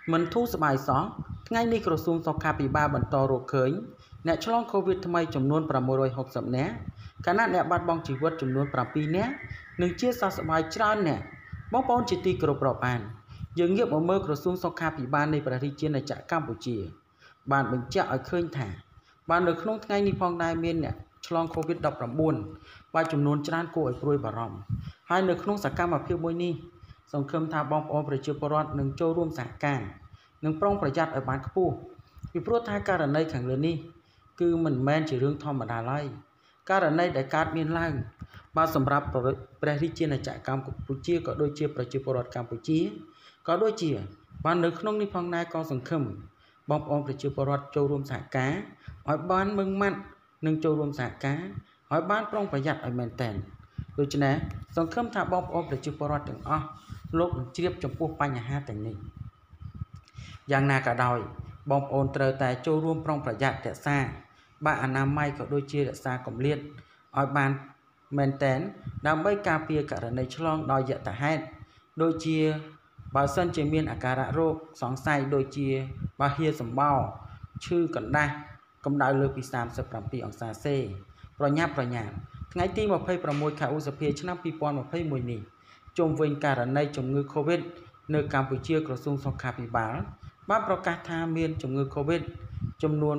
មិនធូរស្បើយសោះថ្ងៃនេះក្រសួងសុខាភិបាលបន្តរកឃើញអ្នកឆ្លង Covid ថ្មីចំនួន660នាក់ខណៈអ្នកបាត់បង់ជីវិតចំនួន7នាក់និងជាសះស្បើយច្រើនអ្នកបងប្អូនជាទីគោរពរាប់អានយើងងាកមកមើលក្រសួងសុខាភិបាលនៃប្រជាជាតិណាចក្រកម្ពុជាបានបញ្ជាក់ឲ្យឃើញថាបាននៅក្នុងថ្ងៃនេះផងដែរមានអ្នកឆ្លង Covid-19 បានចំនួនច្រើនគួរឲ្យព្រួយបារម្ភហើយនៅក្នុងសកម្មភាពមួយនេះសង្ឃឹមថាបងប្អូនប្រជាពលរដ្ឋនឹងចូលរួមសហការនិងប្រុងប្រយ័ត្នឲ្យបានខ្ពស់ពីព្រោះថាករណីខាងលើនេះគឺមិនមែនជារឿងធម្មតាឡើយករណីដែលកើតមានឡើងបាទសម្រាប់ព្រះរាជាណាចក្រកម្ពុជាក៏ដូចជាប្រជាពលរដ្ឋកម្ពុជាក៏ដូចជាបាននៅក្នុងនេះផងដែរក៏សង្ឃឹមបងប្អូនប្រជាពលរដ្ឋចូលរួមសហការឲ្យបានម៉ឺងម៉ាត់និងចូលរួមសហការឲ្យបានប្រុងប្រយ័ត្នឲ្យមែនទែនដូច្នេះសង្ឃឹមថាបងប្អូនប្រជាពលរដ្ឋទាំងអស់លោកនឹងជ្រាបចំពោះបញ្ហាទាំងនេះយ៉ាងណាក៏ដោយបងប្អូនត្រូវតែចូលរួមប្រុងប្រយ័ត្នរក្សាបាក់អនាម័យក៏ដូចជារក្សាកម្រិតឲ្យបានមែនទែនដើម្បីការពារករណីឆ្លងដោយយថាហេតុដូចជាបើសិនជាមានអាការៈរោគសង្ស័យដូចជាបាហៀសម្បោរឈឺកណ្ដាស់កម្ដៅលើសពី37អង្សាសេប្រញាប់ប្រញាល់ថ្ងៃទី26ខែឧសភាឆ្នាំ2021នេះជុំវិញករណីជំងឺ Covid នៅកម្ពុជាក្រសួងសុខាភិបាលបានប្រកាសថាមានជំងឺ Covid ចំនួន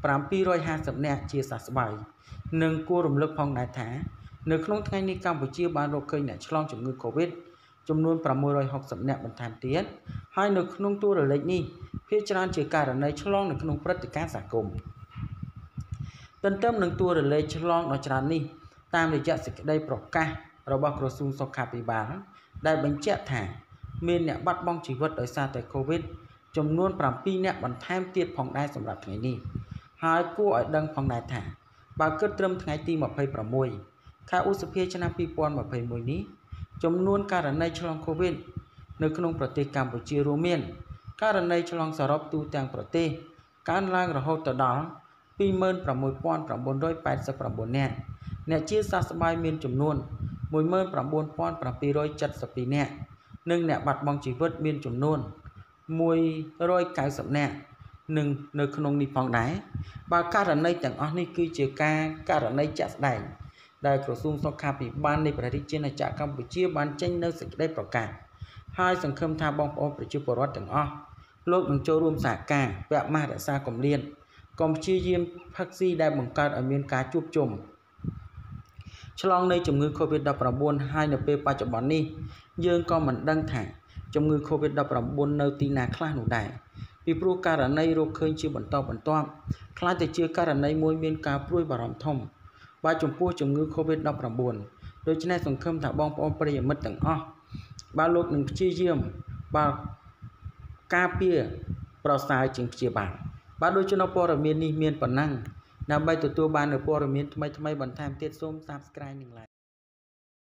750នាក់ជាសះស្បើយនិងគួររំលឹកផងដែរថានៅក្នុងថ្ងៃនេះកម្ពុជាបានរកឃើញអ្នកឆ្លងជំងឺ Covid ចំនួន660នាក់បន្ថែមទៀតហើយនៅក្នុងតួលេខនេះភាគច្រើនជាករណីឆ្លងនៅក្នុងព្រឹត្តិការណ៍សហគមន៍ទន្ទឹមនឹងតួលេខឆ្លងដ៏ច្រើននេះតាមរយៈសេចក្តីប្រកាសរបស់ក្រសួងសុខាភិបាលដែលបញ្ជាក់ថាមានអ្នកបាត់បង់ជីវិតដោយសារតែ Covid ចំនួន7នាក់បន្ថែមទៀតផងដែរសម្រាប់ថ្ងៃនេះហើយគួរឲ្យដឹងផងដែរថាបើគិតត្រឹមថ្ងៃទី26ខែឧសភាឆ្នាំ2021នេះចំនួនករណីឆ្លង Covid នៅក្នុងប្រទេសកម្ពុជារួមមានករណីឆ្លងសរុបទូទាំងប្រទេសកើនឡើងរហូតដល់26989នាក់អ្នកជាសះស្បើយមានចំនួន19772នាក់និងអ្នកបាត់បង់ជីវិតមានចំនួន190នាក់និងនៅក្នុងនេះផងដែរបើករណីទាំងអស់នេះគឺជាករណីជាក់ស្ដែងដែលក្រសួងសុខាភិបាលនៃព្រះរាជាណាចក្រកម្ពុជាបានចេញនៅសេចក្តីប្រកាសហើយសង្ឃឹមថាបងប្អូនប្រជាពលរដ្ឋទាំងអស់លោកនឹងចូលរួមសហការពាក់ម៉ាស់រក្សាគម្លាតកុំព្យាយាមផឹកស៊ីដែលបង្កើតឲ្យមានការជួបជុំឆ្លងនៃជំងឺ Covid-19 ហើយនៅពេលបច្ចុប្បន្ននេះយើងក៏មិនដឹងថាជំងឺ Covid-19 នៅទីណាខ្លះនោះដែរពីព្រោះករណីរកឃើញជាបន្តបន្ទាប់ខ្លះទៅជាករណីមួយមានការព្រួយបារម្ភធំបាទចំពោះជំងឺ Covid-19 ដូច្នេះសង្ឃឹមថាបងប្អូនប្រិយមិត្តទាំងអស់បាទលោកនឹងព្យាយាមបាទការពារប្រសើរជាងព្យាបាលបាទដូចជានៅព័ត៌មាននេះមានប៉ុណ្ណឹងដើម្បីទទួលបាននូវព័ត៌មានថ្មីៗបន្ថែមទៀតសូម Subscribe និង Like